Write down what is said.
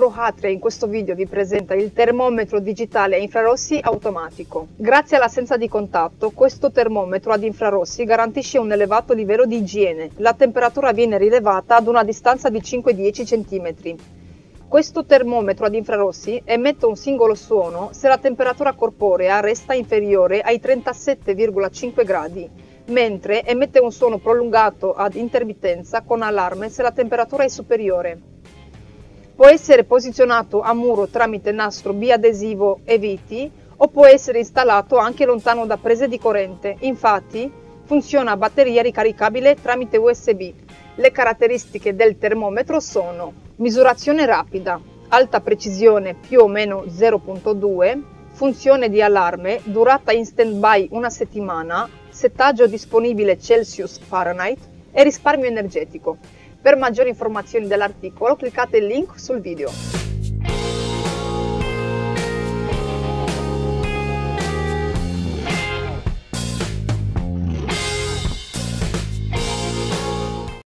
Eurohatria in questo video vi presenta il termometro digitale a infrarossi automatico. Grazie all'assenza di contatto, questo termometro ad infrarossi garantisce un elevato livello di igiene. La temperatura viene rilevata ad una distanza di 5-10 cm. Questo termometro ad infrarossi emette un singolo suono se la temperatura corporea resta inferiore ai 37,5 gradi, mentre emette un suono prolungato ad intermittenza con allarme se la temperatura è superiore. Può essere posizionato a muro tramite nastro biadesivo e viti o può essere installato anche lontano da prese di corrente. Infatti, funziona a batteria ricaricabile tramite USB. Le caratteristiche del termometro sono: misurazione rapida, alta precisione più o meno 0.2, funzione di allarme, durata in stand-by 1 settimana, settaggio disponibile Celsius-Fahrenheit e risparmio energetico. Per maggiori informazioni dell'articolo cliccate il link sul video.